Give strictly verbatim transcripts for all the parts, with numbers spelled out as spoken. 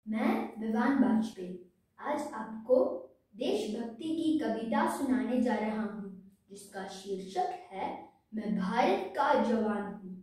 मैं विवान वाजपेयी आज आपको देशभक्ति की कविता सुनाने जा रहा हूँ, जिसका शीर्षक है मैं भारत का जवान हूँ।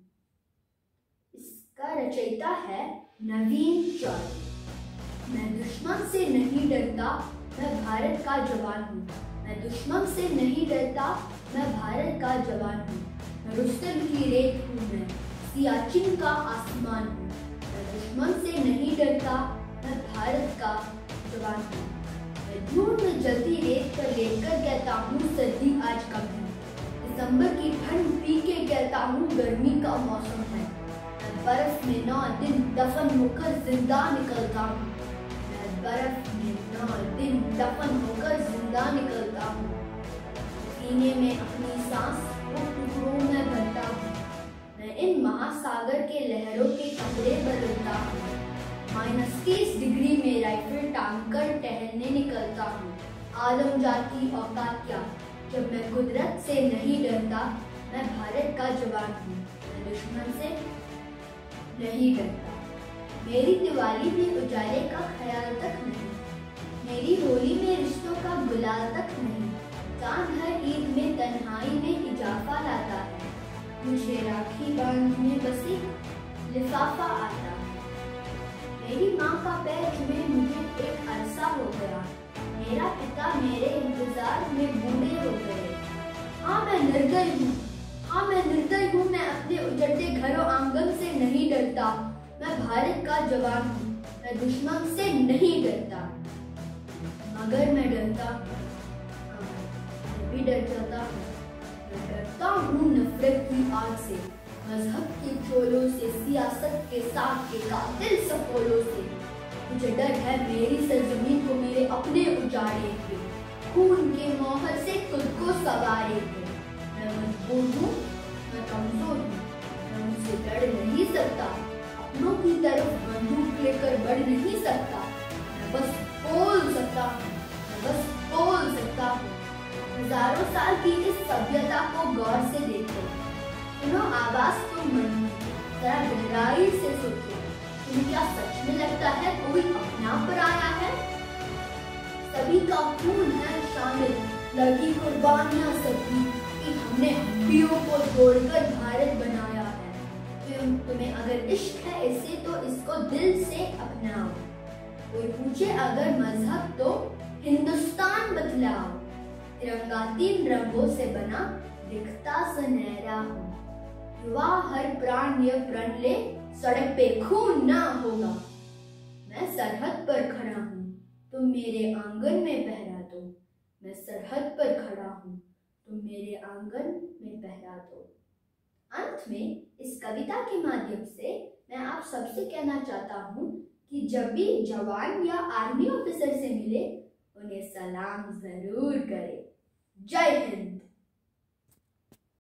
इसका रचयिता है नवीन चौधरी। मैं दुश्मन से नहीं डरता, मैं भारत का जवान हूँ। मैं दुश्मन से नहीं डरता, मैं भारत का जवान हूँ। मैं रुस्तम की रेत हूँ, मैं सियाचिन का आसमान हूँ। मैं दुश्मन से नहीं डरता, मैं भारत का जवान हूँ। मैं धूल में जलती रेत पर लेटकर कहता हूँ सर्दी आज कम है। दिसंबर की ठंड पी के कहता हूँ गर्मी का मौसम है। मैं बर्फ में नौ दिन दफन होकर जिंदा निकलता हूँ। मैं बर्फ में नौ दिन दफन होकर जिंदा निकलता हूँ। सीने में अपनी सांस वो टुकड़ों में भरता हूँ। मैं इन महासागर के लहरों के कपड़े बदलता हूँ। माइनस तीस डिग्री में राइफल टांग कर टहलने निकलता हूँ। आदमजात की औकात क्या, जब मैं कुदरत से नहीं डरता। मैं भारत का जवान हूँ, मैं दुश्मन से नहीं डरता। मेरी दिवाली में उजाले का ख्याल तक नहीं, मेरी होली में रिश्तों का गुलाल तक नहीं। चांद हर ईद में तन्हाई में इजाफा लाता है। मुझे राखी बांधने बस एक लिफाफा आता है। मेरी माँ का पैर चुमे मुझे एक अरसा हो गया। मेरा पिता मेरे इंतजार में बूढ़े हो गए। हाँ मैं निर्दय हूँ, हाँ मैं निर्दय हूँ। मैं अपने उजड़ते घरों आंगन से नहीं डरता। मैं भारत का जवान हूँ, मैं दुश्मन से नहीं डरता। मगर मैं डरता हूँ, मैं भी डर जाता हूँ। मैं डरता हूँ नफरत की आग से, मजहब के चोलों से, सियासत के साथ के कातिल सपोलों से। मुझे डर है मेरी सरजमीन को मेरे अपने उजाड़े के, खून के मोहर से खुद को सवारे के। मैं मजबूर हूँ, मैं कमजोर हूँ, मैं उनसे डर नहीं सकता। अपनों की तरफ बंदूक लेकर बढ़ नहीं सकता। मैं बस बोल सकता हूँ, मैं बस बोल सकता हूँ। हजारों साल की इस सभ्यता को गौर से देखो, सुनो आवाज तो मन, जरा गहराई से सोचो। तुम्हें क्या सच में लगता है कोई अपना पर आया है? सभी का खून है शामिल, लगी कुर्बानियां सबकी कि हमने हड्डियों को तोड़कर भारत बनाया है। तुम तुम्हें अगर इश्क है इससे तो इसको दिल से अपनाओ। कोई पूछे अगर मजहब तो हिंदुस्तान बतलाओ। तिरंगा तीन रंगों से बना, दिखता सुनहरा हो। युवा हर प्राण यह प्रण ले, सड़क पे खून ना होगा। मैं सरहद पर खड़ा हूँ, तुम मेरे आंगन में पहरा दो। मैं सरहद पर खड़ा हूँ, तुम मेरे आंगन में पहरा दो। अंत में इस कविता के माध्यम से मैं आप सबसे कहना चाहता हूँ कि जब भी जवान या आर्मी ऑफिसर से मिले उन्हें सलाम जरूर करें। जय हिंद।